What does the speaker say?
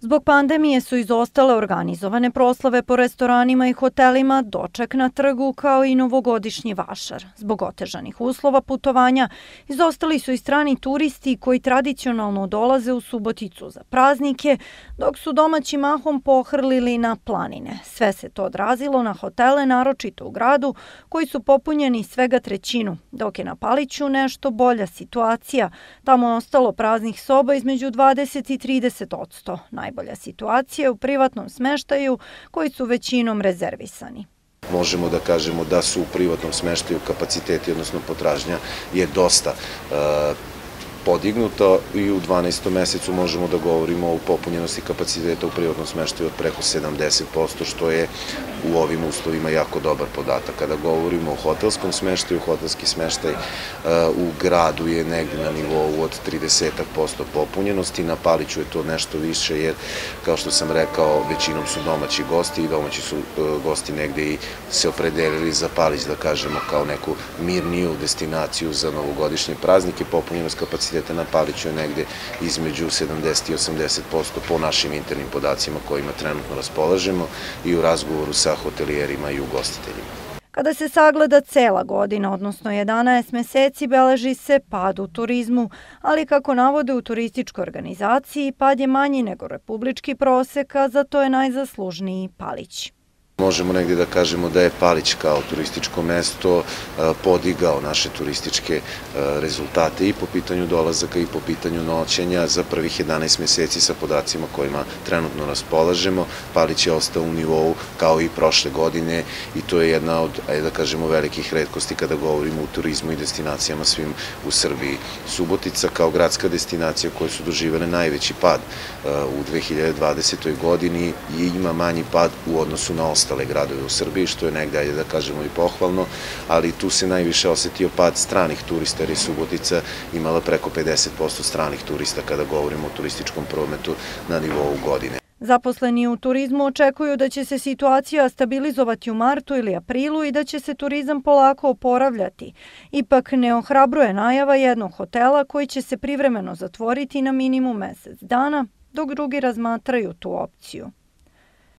Zbog pandemije su izostale organizovane proslave po restoranima i hotelima, doček na trgu kao i novogodišnji vašar. Zbog otežanih uslova putovanja izostali su i strani turisti koji tradicionalno dolaze u Suboticu za praznike, dok su domaći mahom pohrlili na planine. Sve se to odrazilo na hotele, naročito u gradu, koji su popunjeni svega trećinu, dok je na Paliću nešto bolja situacija. Tamo je ostalo praznih soba između 20 i 30%. Najbolja situacija je u privatnom smeštaju koji su većinom rezervisani. Možemo da kažemo da su u privatnom smeštaju kapaciteti, odnosno potražnja je dosta podignuto i u 12. mesecu možemo da govorimo o popunjenosti kapaciteta u privatnom smeštaju od preko 70%, što je u ovim uslovima jako dobar podatak. Kada govorimo o hotelskom smeštaju, hotelski smeštaj u gradu je negdje na nivou od 30% popunjenosti, na Paliću je to nešto više jer, kao što sam rekao, većinom su domaći gosti i domaći su gosti negdje i se opredelili za Palić, da kažemo, kao neku mirniju destinaciju za novogodišnje praznike. Popunjenost kapaciteta na Paliću je negde između 70 i 80% po našim internim podacima kojima trenutno raspolažemo i u razgovoru sa hotelijerima i ugostiteljima. Kada se sagleda cela godina, odnosno 11 meseci, beleži se pad u turizmu, ali kako navode u turističkoj organizaciji, pad je manji nego republički prosek, a za to je najzaslužniji Palić. Možemo negdje da kažemo da je Palić kao turističko mesto podigao naše turističke rezultate i po pitanju dolazaka i po pitanju noćenja za prvih 11 meseci sa podacima kojima trenutno raspolažemo. Palić je ostao u nivou kao i prošle godine i to je jedna od, da kažemo, velikih retkosti kada govorimo o turizmu i destinacijama svim u Srbiji. Subotica kao gradska destinacija koje su doživele najveći pad u 2020. godini i ima manji pad u odnosu na ostale gradove u Srbiji, što je negdje, da kažemo, i pohvalno, ali tu se najviše osetio pad stranih turista jer je Subotica imala preko 50% stranih turista kada govorimo o turističkom prometu na nivou godine. Zaposleni u turizmu očekuju da će se situacija stabilizovati u martu ili aprilu i da će se turizam polako oporavljati. Ipak ne ohrabruje najava jednog hotela koji će se privremeno zatvoriti na minimum mesec dana, dok drugi razmatraju tu opciju.